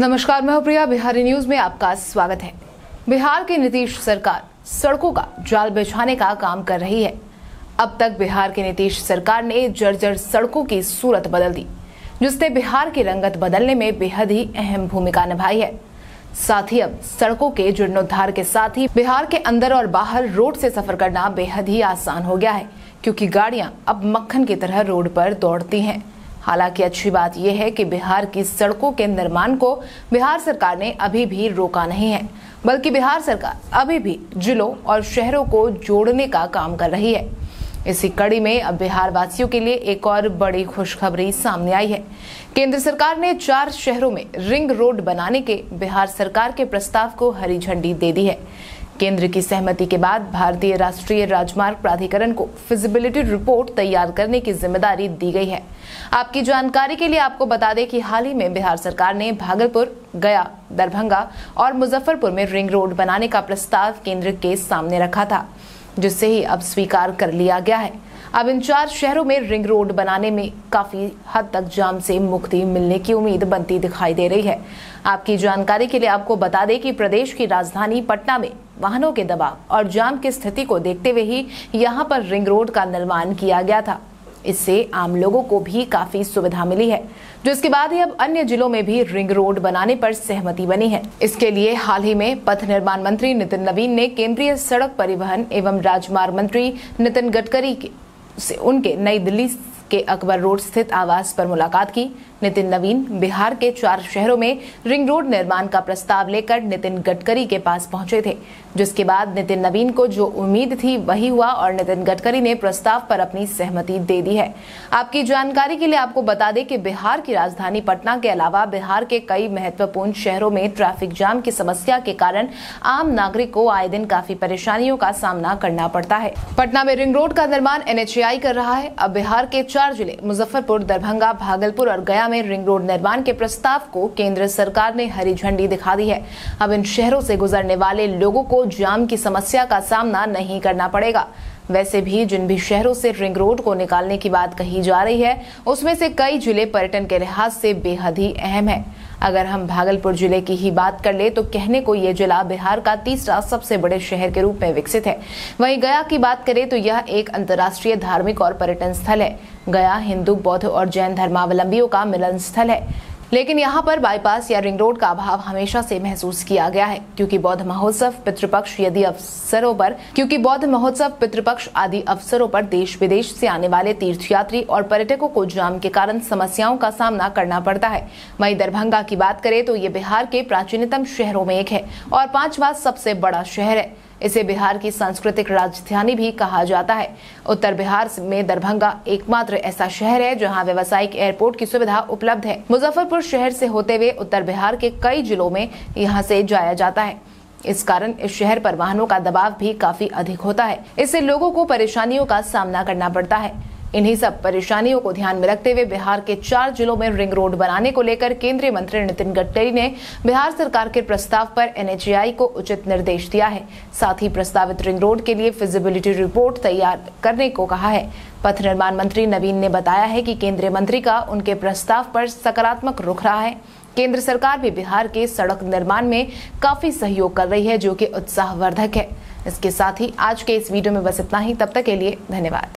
नमस्कार, मैं हूं प्रिया। बिहारी न्यूज में आपका स्वागत है। बिहार की नीतीश सरकार सड़कों का जाल बिछाने का काम कर रही है। अब तक बिहार की नीतीश सरकार ने जर्जर सड़कों की सूरत बदल दी, जिसने बिहार की रंगत बदलने में बेहद ही अहम भूमिका निभाई है। साथ ही अब सड़कों के जीर्णोद्धार के साथ ही बिहार के अंदर और बाहर रोड से सफर करना बेहद ही आसान हो गया है, क्योंकि गाड़ियां अब मक्खन की तरह रोड पर दौड़ती हैं। हालांकि अच्छी बात यह है कि बिहार की सड़कों के निर्माण को बिहार सरकार ने अभी भी रोका नहीं है, बल्कि बिहार सरकार अभी भी जिलों और शहरों को जोड़ने का काम कर रही है। इसी कड़ी में अब बिहार वासियों के लिए एक और बड़ी खुशखबरी सामने आई है। केंद्र सरकार ने 4 शहरों में रिंग रोड बनाने के बिहार सरकार के प्रस्ताव को हरी झंडी दे दी है। केंद्र की सहमति के बाद भारतीय राष्ट्रीय राजमार्ग प्राधिकरण को फिजिबिलिटी रिपोर्ट तैयार करने की जिम्मेदारी दी गई है। आपकी जानकारी के लिए आपको बता दें कि हाल ही में बिहार सरकार ने भागलपुर, गया, दरभंगा और मुजफ्फरपुर में रिंग रोड बनाने का प्रस्ताव केंद्र के सामने रखा था, जिससे ही अब स्वीकार कर लिया गया है। अब इन 4 शहरों में रिंग रोड बनाने में काफी हद तक जाम से मुक्ति मिलने की उम्मीद बनती दिखाई दे रही है। आपकी जानकारी के लिए आपको बता दें कि प्रदेश की राजधानी पटना में वाहनों के दबाव और जाम की स्थिति को देखते हुए ही यहां पर रिंग रोड का निर्माण किया गया था। इससे आम लोगों को भी काफी सुविधा मिली है, जिसके बाद ही अब अन्य जिलों में भी रिंग रोड बनाने पर सहमति बनी है। इसके लिए हाल ही में पथ निर्माण मंत्री नितिन नवीन ने केंद्रीय सड़क परिवहन एवं राजमार्ग मंत्री नितिन गडकरी से उनके नई दिल्ली के अकबर रोड स्थित आवास पर मुलाकात की। नितिन नवीन बिहार के 4 शहरों में रिंग रोड निर्माण का प्रस्ताव लेकर नितिन गडकरी के पास पहुंचे थे, जिसके बाद नितिन नवीन को जो उम्मीद थी वही हुआ और नितिन गडकरी ने प्रस्ताव पर अपनी सहमति दे दी है। आपकी जानकारी के लिए आपको बता दें कि बिहार की राजधानी पटना के अलावा बिहार के कई महत्वपूर्ण शहरों में ट्रैफिक जाम की समस्या के कारण आम नागरिक को आए दिन काफी परेशानियों का सामना करना पड़ता है। पटना में रिंग रोड का निर्माण NHAI कर रहा है। अब बिहार के 4 जिले मुजफ्फरपुर, दरभंगा, भागलपुर और गया में रिंग रोड निर्माण के प्रस्ताव को केंद्र सरकार ने हरी झंडी दिखा दी है। अब इन शहरों से गुजरने वाले लोगों को जाम की समस्या का सामना नहीं करना पड़ेगा। वैसे भी जिन भी शहरों से रिंग रोड को निकालने की बात कही जा रही है, उसमें से कई जिले पर्यटन के लिहाज से बेहद ही अहम है। अगर हम भागलपुर जिले की ही बात कर ले तो कहने को ये जिला बिहार का 3रा सबसे बड़े शहर के रूप में विकसित है। वहीं गया की बात करें तो यह एक अंतर्राष्ट्रीय धार्मिक और पर्यटन स्थल है। गया हिंदू, बौद्ध और जैन धर्मावलंबियों का मिलन स्थल है, लेकिन यहाँ पर बाईपास या रिंग रोड का अभाव हमेशा से महसूस किया गया है, क्योंकि बौद्ध महोत्सव पितृपक्ष आदि अवसरों पर देश विदेश से आने वाले तीर्थयात्री और पर्यटकों को जाम के कारण समस्याओं का सामना करना पड़ता है। वहीं दरभंगा की बात करें तो ये बिहार के प्राचीनतम शहरों में एक है और 5वां सबसे बड़ा शहर है। इसे बिहार की सांस्कृतिक राजधानी भी कहा जाता है। उत्तर बिहार में दरभंगा एकमात्र ऐसा शहर है जहां व्यावसायिक एयरपोर्ट की सुविधा उपलब्ध है। मुजफ्फरपुर शहर से होते हुए उत्तर बिहार के कई जिलों में यहां से जाया जाता है। इस कारण इस शहर पर वाहनों का दबाव भी काफी अधिक होता है। इससे लोगों को परेशानियों का सामना करना पड़ता है। इन्हीं सब परेशानियों को ध्यान में रखते हुए बिहार के 4 जिलों में रिंग रोड बनाने को लेकर केंद्रीय मंत्री नितिन गडकरी ने बिहार सरकार के प्रस्ताव पर NHAI को उचित निर्देश दिया है। साथ ही प्रस्तावित रिंग रोड के लिए फिजिबिलिटी रिपोर्ट तैयार करने को कहा है। पथ निर्माण मंत्री नवीन ने बताया है कि केंद्रीय मंत्री का उनके प्रस्ताव पर सकारात्मक रुख रहा है। केंद्र सरकार भी बिहार के सड़क निर्माण में काफी सहयोग कर रही है, जो कि उत्साहवर्धक है। इसके साथ ही आज के इस वीडियो में बस इतना ही। तब तक के लिए धन्यवाद।